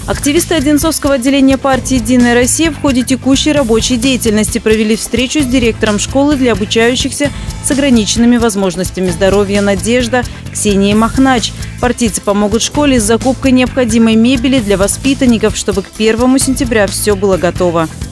Активисты Одинцовского отделения партии «Единая Россия» в ходе текущей рабочей деятельности провели встречу с директором школы для обучающихся с ограниченными возможностями здоровья «Надежда» Ксенией Махнач. Партийцы помогут школе с закупкой необходимой мебели для воспитанников, чтобы к 1 сентября все было готово.